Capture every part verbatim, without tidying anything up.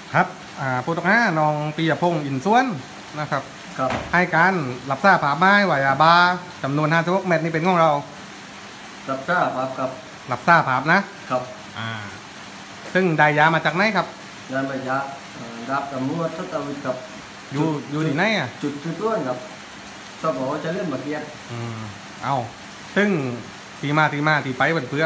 ครับอ่าผู้ต้องหาน้องปียพงษ์อินส่วนนะครับครับให้การรับทราบผาไม้ไหวยาบาจำนวนห้าสิบหกเม็ดนี่เป็นของเรารับทราบครับครับรับทราบผาบนะครับอ่าซึ่งได้ยามาจากไหนครับงานบรรยายรับตำรวจทัตวิทย์กับอยู่อยู่ที่ไหนอ่ะจุดจุดต้นกับสบจะเล่นมาเกียรติอืมเอาซึ่งทีมาทีมาที่ไปเป็นเพื่อ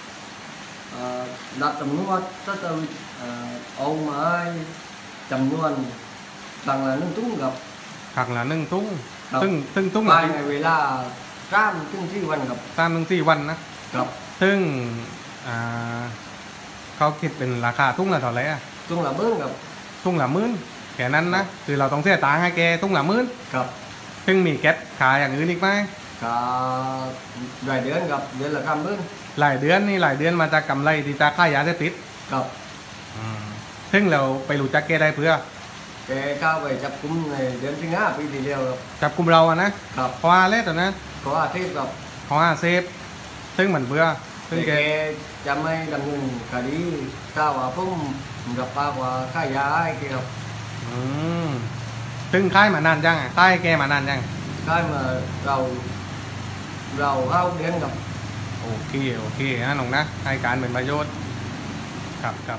รับตำรวจทัตวิทย์เอาไม้จำนวนต่างละหนึ่งตุ้งกับขังละหนึ่งตุ้งซึ่งซึ่งตุ้งภายในเวลาสามถึงสี่วันกับสามถึงสี่วันนะครับซึ่งอ่าเขาคิดเป็นราคาตุ้งละเท่าไหร่อ่ะตุ้งละหมื่นกับตุ้งละหมื่นแค่นั้นนะคือเราต้องเสียตังค์ให้แกตุ้งละหมื่นครับซึ่งมีแก๊สขายอย่างอื่นอีกไหมก็รายเดือนกับเดือนละคำหมื่นหลายเดือนนี่หลายเดือนมาจากกำไรที่ตาค่ายาเสพติดครับซึ่งเราไปรู้จักแกได้เพื่อแกเข้าไปจับกุมในเดือนสิงหาปีที่แล้วครับจับกุมเราอะนะครับเพราะว่าเล่ตอนนั้นเพราะว่าเทพกับเพราะว่าเซฟซึ่งเหมือนเพื่อซึ่งแกจะไม่ดำเนินคดีถ้าว่าพุ่มกับป้าว่าค่ายาให้แกครับอืมซึ่งค่ายมานานยังอ่ะค่ายแกมานานยังค่ายมาเราเราเข้าเดือนกับโอเคโอเคนะน้องนะให้การเป็นประโยชน์ครับครับ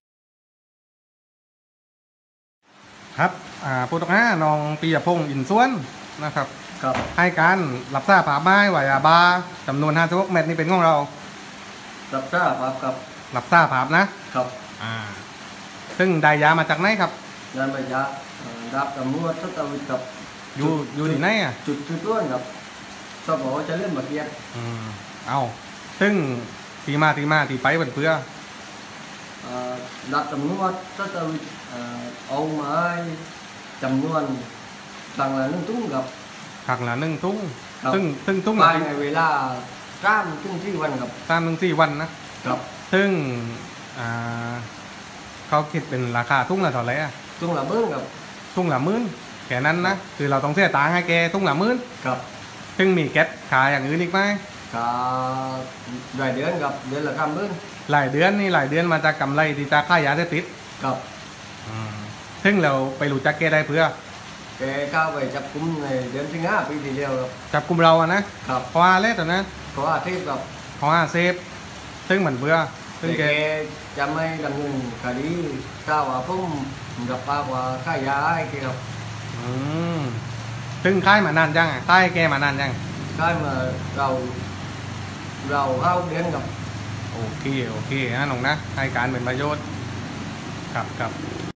ครับอ่าผู้ต้องหาน้องปียพงษ์อินส่วนนะครับครับให้การรับทราบผาไม้ไหวยาบาจำนวนห้าสิบหกเม็ดนี่เป็นของเรารับทราบครับครับรับทราบผาบนะครับอ่าซึ่งได้ยามาจากไหนครับงานบรรยายรับตำรวจทัตวิทย์กับอยู่อยู่ที่ไหนอ่ะจุดจุดต้นกับสบจะเล่นมาเกียรติอืมเอาซึ่งทีมาทีมาที่ไปเป็นเพื่อรับตำรวจทัตวิทย์เอาไม้จำนวนต่างละหนึ่งตุ้งกับขังละหนึ่งตุ้งซึ่งซึ่งตุ้งภายในเวลาสามถึงสี่วันกับสามถึงสี่วันนะครับซึ่งอ่าเขาคิดเป็นราคาตุ้งละเท่าไหร่อ่ะตุ้งละหมื่นกับตุ้งละหมื่นแค่นั้นนะคือเราต้องเสียตังค์ให้แกตุ้งละหมื่นครับซึ่งมีแก๊สขายอย่างอื่นอีกไหมก็รายเดือนกับเดือนละคำหมื่นหลายเดือนนี่หลายเดือนมาจากกำไรที่ตาค่ายาเสพติดครับซึ่งเราไปรู้จักแกได้เพื่อแกเข้าไปจับกุมในเดือนสิงหาปีที่แล้วครับจับกุมเราอะนะครับเพราะว่าเล่ตอนนั้นเพราะว่าเทพกับเพราะว่าเซฟซึ่งเหมือนเพื่อซึ่งแกจะไม่ดำเนินคดีถ้าว่าพุ่มกับป้าว่าค่ายาให้แกครับอืมซึ่งค่ายมานานยังค่ายแกมานานยังค่ายมาเราเราเข้าเดือนกับโอเคโอเคนะน้องนะให้การเป็นประโยชน์ครับครับ